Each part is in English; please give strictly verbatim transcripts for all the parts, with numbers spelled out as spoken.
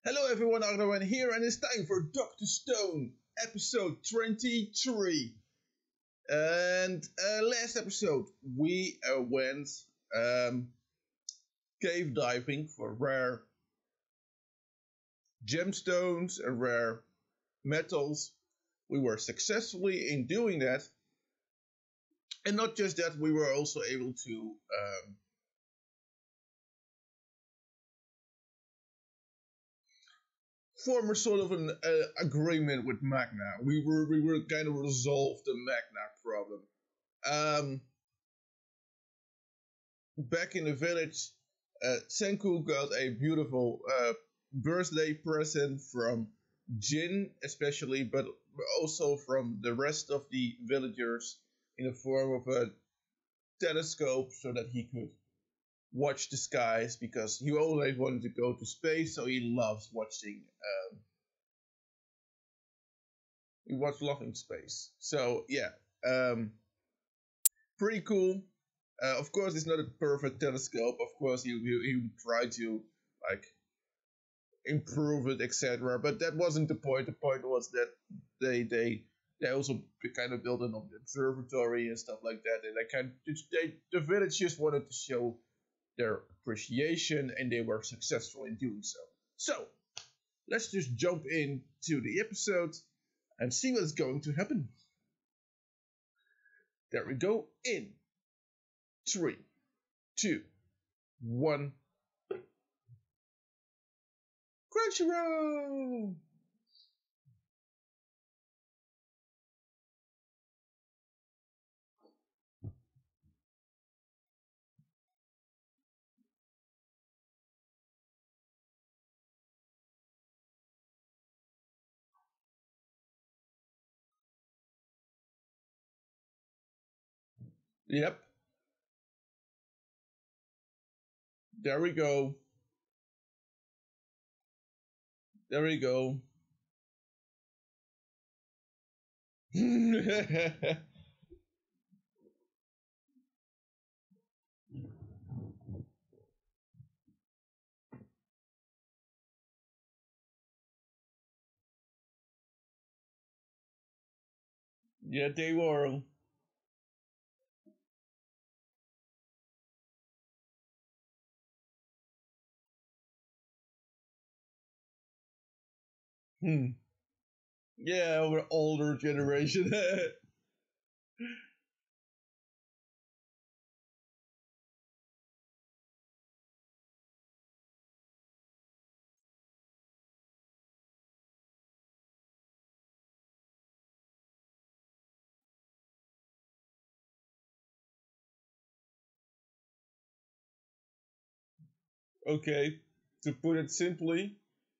Hello everyone, Arnowen here, and it's time for Doctor Stone, episode twenty-three. And uh, last episode, we uh, went um, cave diving for rare gemstones and rare metals. We were successfully in doing that. And not just that, we were also able to um, form a sort of an uh, agreement with Magna. We were we were kind of resolve the Magna problem. Um, back in the village, uh, Senku got a beautiful uh, birthday present from Jin, especially, but also from the rest of the villagers in the form of a telescope so that he could watch the skies, because he always wanted to go to space, so he loves watching um, he watched loving space. So yeah, um, pretty cool. Uh, of course, it's not a perfect telescope. Of course, he he, he would try to like improve it, et cetera. But that wasn't the point. The point was that they they they also kind of built an observatory and stuff like that. And they kind of, they the village just wanted to show their appreciation, and they were successful in doing so. So let's just jump into the episode and see what's going to happen. There we go. In three, two, one. Crunchyroll! Yep. There we go. There we go. Yeah, they were. Hmm. Yeah, we're older generation. Okay, to put it simply,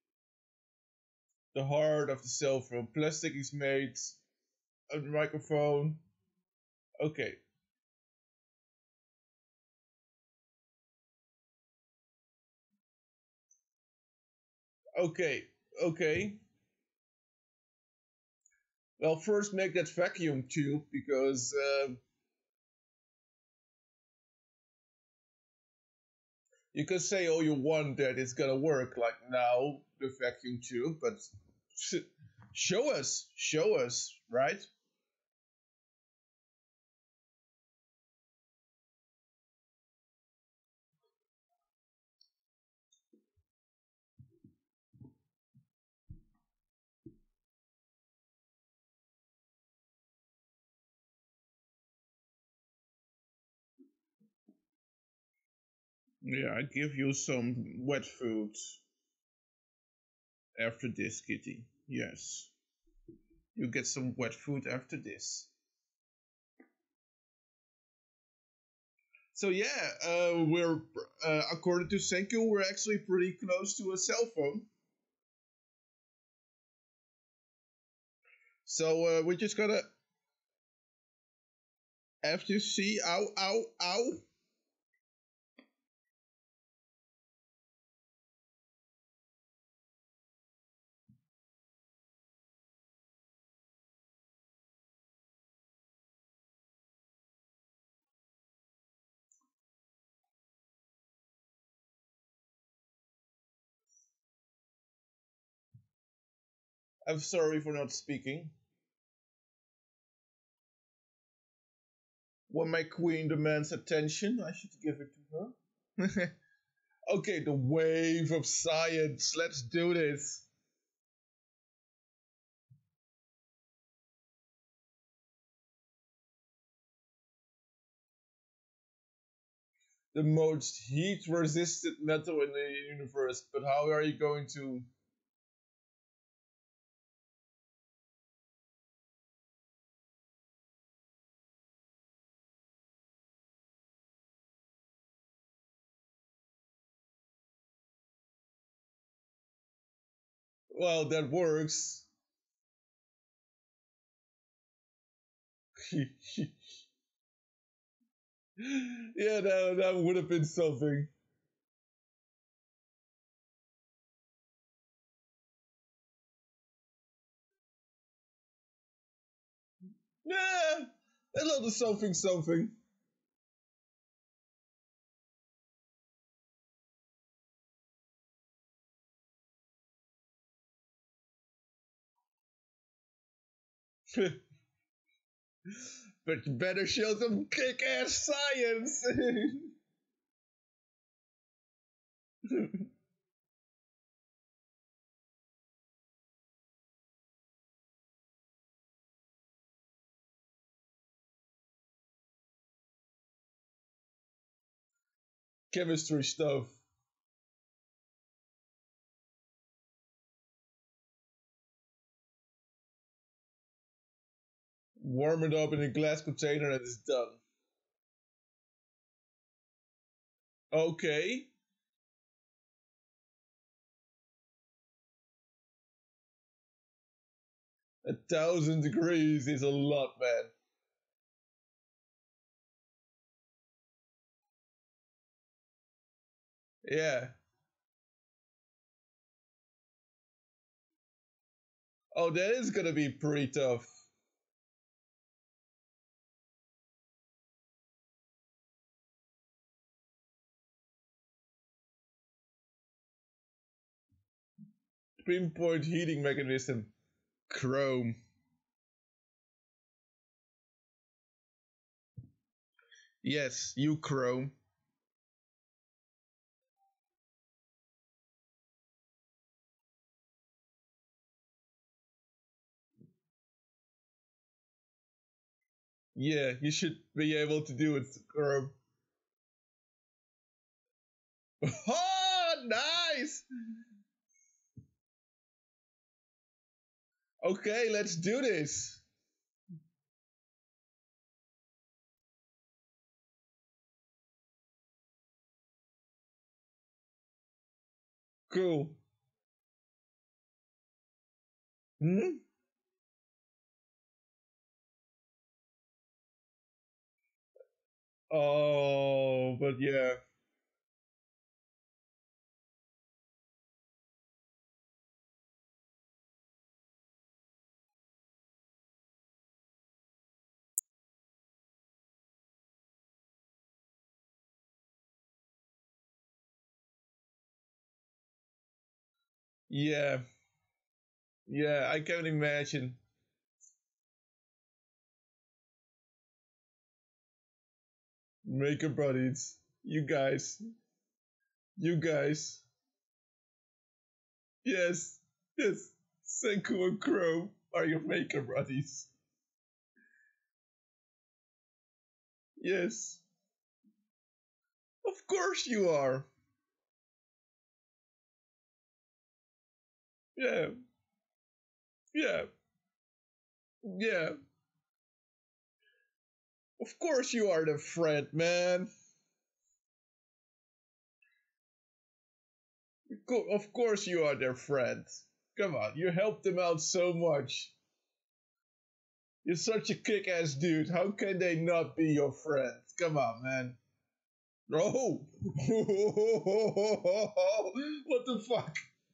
the heart of the cell phone. Plastic is made, a microphone. Okay. Okay. Okay. Well, first make that vacuum tube, because um, you can say all you want that it's gonna work like now, the vacuum tube, but show us, show us, right? Yeah, I give you some wet food after this, Kitty. Yes. You get some wet food after this. So yeah, uh, we're uh, according to Senku, we're actually pretty close to a cell phone. So uh, we just gotta have to see. Ow, ow, ow. I'm sorry for not speaking. When my queen demands attention, I should give it to her. Okay, the wave of science. Let's do this. The most heat resistant metal in the universe, but how are you going to? Well, that works. Yeah, that, that would have been something. Yeah, a little something something. But you better show some kick-ass science. Chemistry stuff. Warm it up in a glass container and it's done. Okay. A thousand degrees is a lot, man. Yeah. Oh, that is gonna be pretty tough. Pinpoint heating mechanism. Chrome. Yes, you chrome. Yeah, you should be able to do it, chrome. Oh, nice! Okay, let's do this. Cool. Hmm? Oh, but yeah. Yeah. Yeah, I can imagine. Makeup buddies. You guys. You guys. Yes. Yes. Senku and Crow are your makeup buddies. Yes. Of course you are. Yeah. Yeah. Yeah. Of course you are the friend, man. Of course you are their friend. Come on, you helped them out so much. You're such a kick-ass dude. How can they not be your friend? Come on, man. Oh! What the fuck?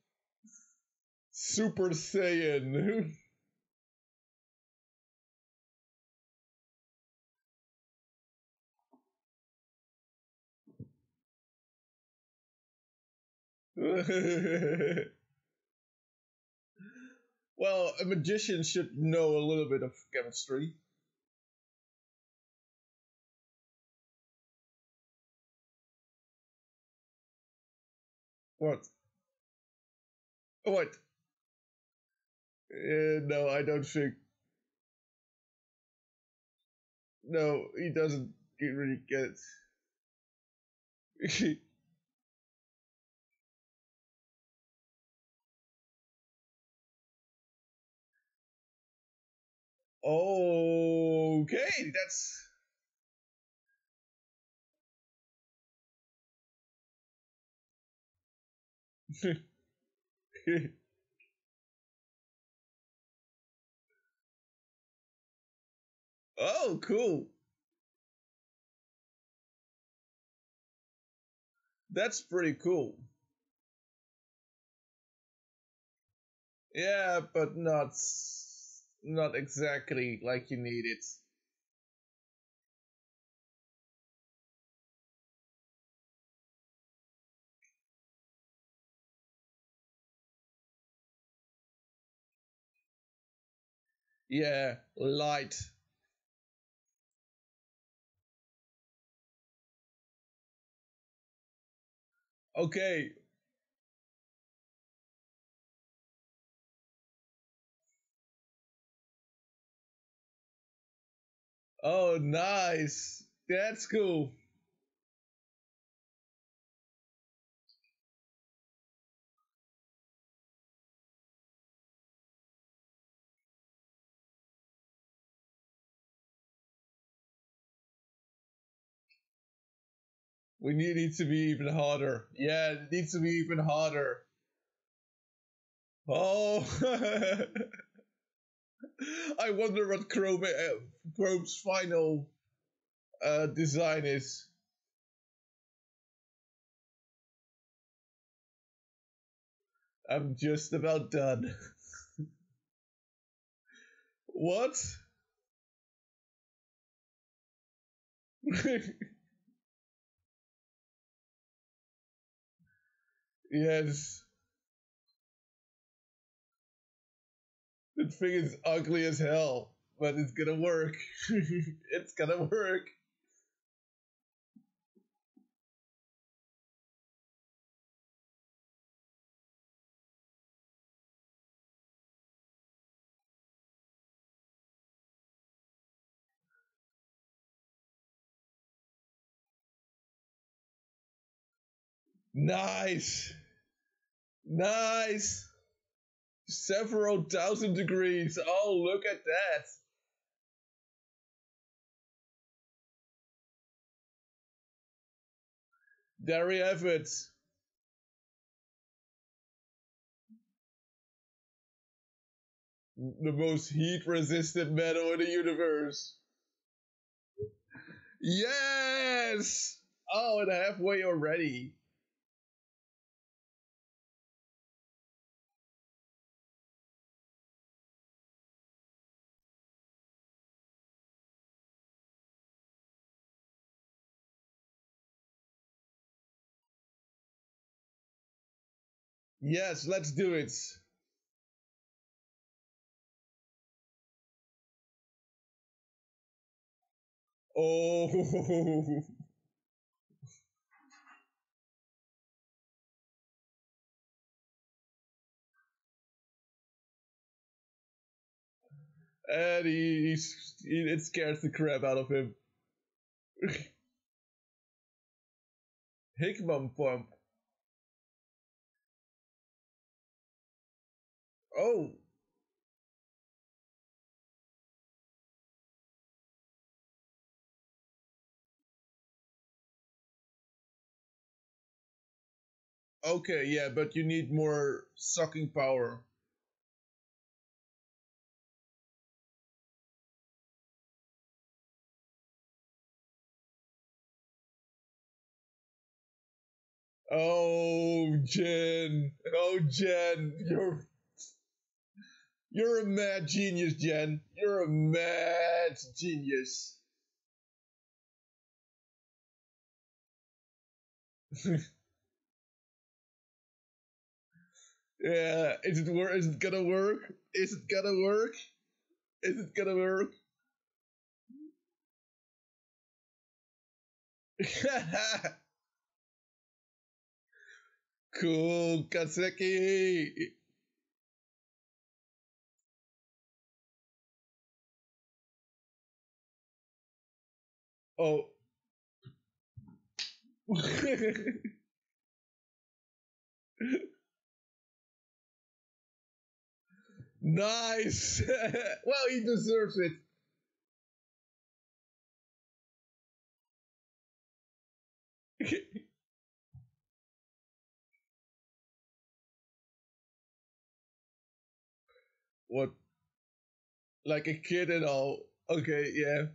Super Saiyan. Well, Well, a magician should know a little bit of chemistry. What? What? Uh, no, I don't think. No, he doesn't really get it. Okay, that's. Oh, cool. That's pretty cool. Yeah, but not not exactly like you need it. Yeah, light. Okay. Oh, nice. That's cool. We need it to be even harder. Yeah, it needs to be even harder. Oh, I wonder what Chrome uh, Chrome's final uh, design is. I'm just about done. What? Yes, that thing is ugly as hell, but it's gonna work. It's gonna work. Nice, nice. Several thousand degrees. Oh, look at that. There we have it. The most heat resistant metal in the universe. Yes! Oh, and halfway already. Yes, let's do it. Oh, and he, he's, he, it scares the crap out of him. Hickman pump. Oh, okay, yeah, but you need more sucking power. Oh, Jen. Oh, Jen. You're you're a mad genius, Jen. You're a mad genius. Yeah, is it work? Is it gonna work? Is it gonna work? Is it gonna work? Cool, Kaseki. Oh. Nice. Well, he deserves it. What? Like a kid and all. Okay, yeah.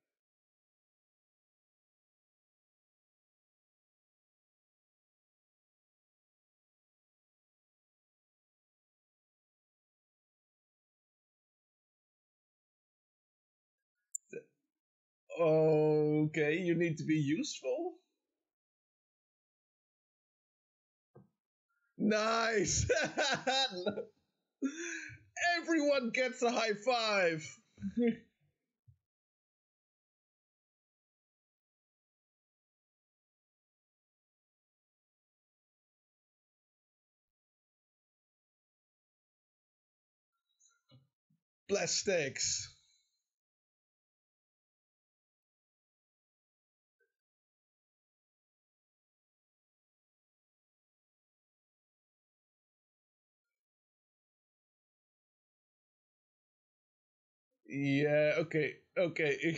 Okay, you need to be useful. Nice. Everyone gets a high five. Plastics. Yeah, okay, okay.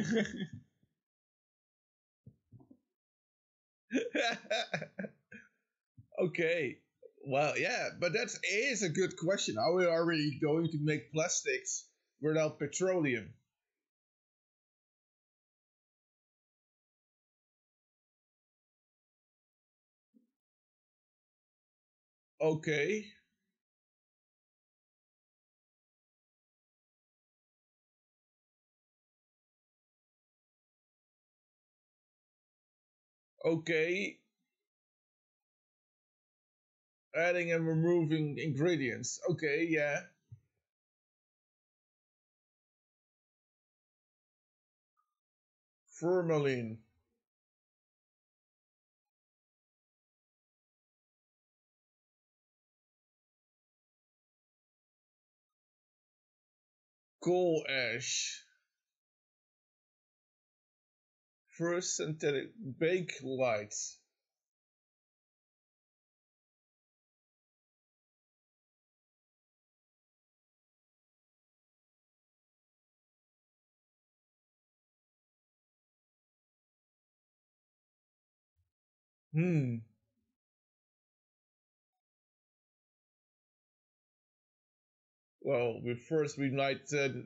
Okay. Well, yeah, but that is a good question. Are we already going to make plastics without petroleum? Okay. Okay. Adding and removing ingredients. Okay, yeah. Formalin. Coal ash. First synthetic bake lights. Hmm. Well, we first we lighted.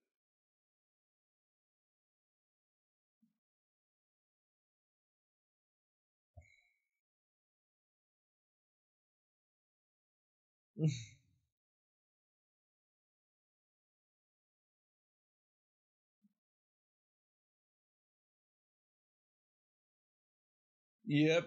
Yep.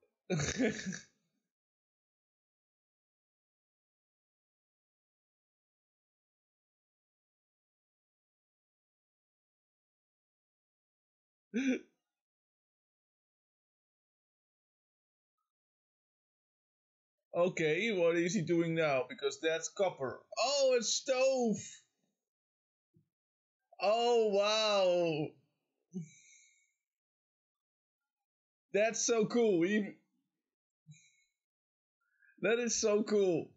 Okay, what is he doing now? Because that's copper. Oh, a stove! Oh, wow! That's so cool. He, that is so cool.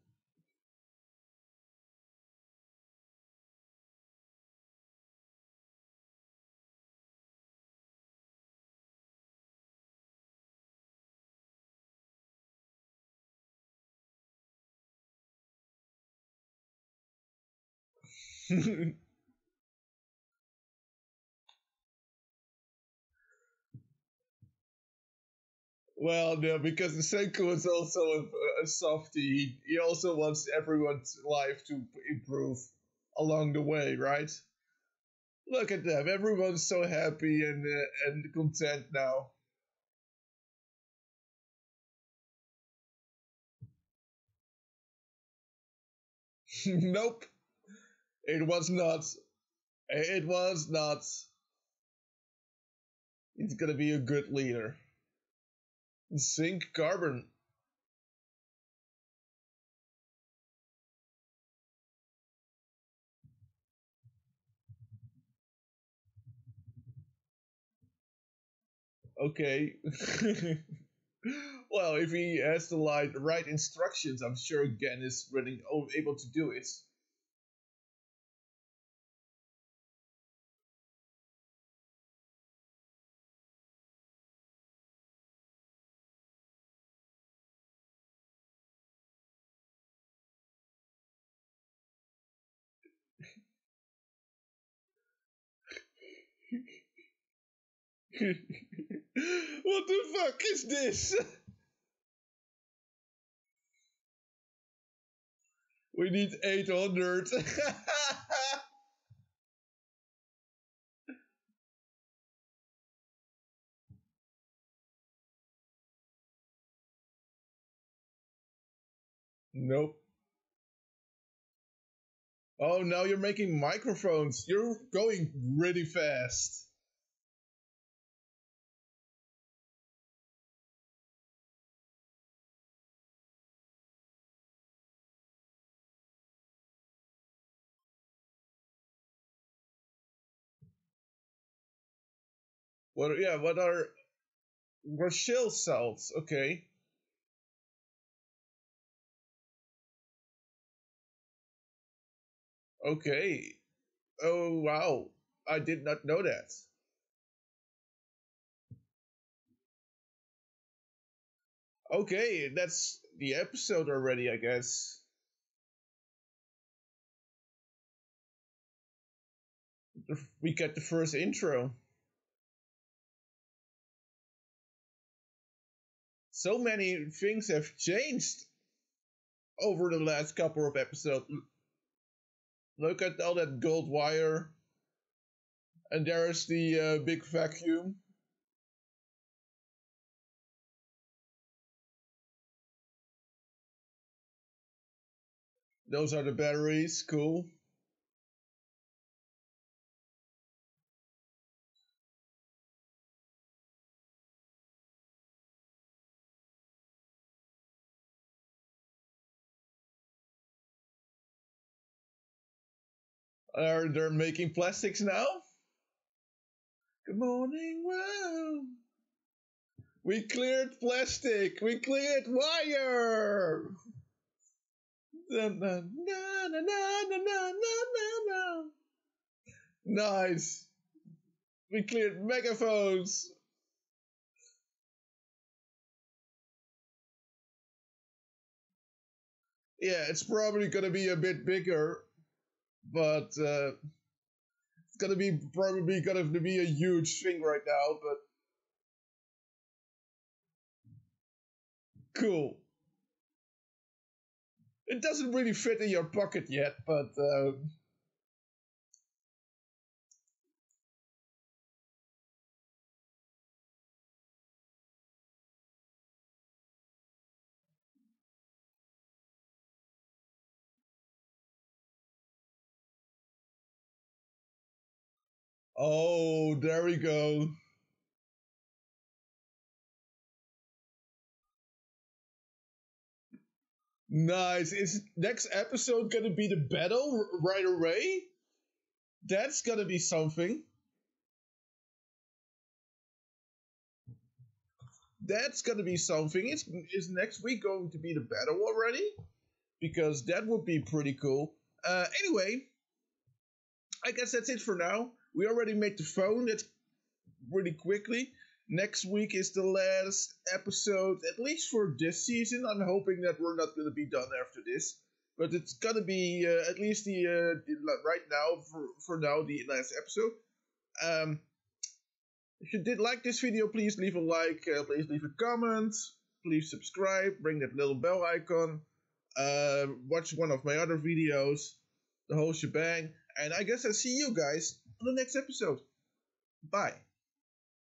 Well, no, because the Senku is also a, a softie. He, he also wants everyone's life to improve along the way, right? Look at them. Everyone's so happy and uh, and content now. Nope. It was not. It was not. He's gonna be a good leader. Zinc carbon. Okay. Well, if he has the right, right instructions, I'm sure Gen is really able to do it. What the fuck is this? We need eight hundred. Nope. Oh, now you're making microphones. You're going really fast. What? Yeah. What are Rochelle cells? Okay. Okay. Oh wow! I did not know that. Okay, that's the episode already, I guess. We get the first intro. So many things have changed over the last couple of episodes. Look at all that gold wire. And there's the uh, big vacuum. Those are the batteries. Cool. Are they making plastics now? Good morning, world. We cleared plastic. We cleared wire. Na, na, na, na, na, na, na, na. Nice. We cleared megaphones. Yeah, it's probably gonna be a bit bigger, but uh, it's gonna be probably gonna be a huge thing right now. But cool. It doesn't really fit in your pocket yet, but uh, oh, there we go. Nice. Is next episode gonna be the battle right away? That's gonna be something. That's gonna be something. Is is next week going to be the battle already? Because that would be pretty cool. Uh, anyway, I guess that's it for now. We already made the phone. That's really quickly. Next week is the last episode, at least for this season. I'm hoping that we're not going to be done after this, but it's gonna be uh, at least the, uh, the right now for for now the last episode. Um, if you did like this video, please leave a like, uh, please leave a comment, please subscribe, ring that little bell icon, uh, watch one of my other videos, the whole shebang, and I guess I'll see you guys on the next episode. Bye.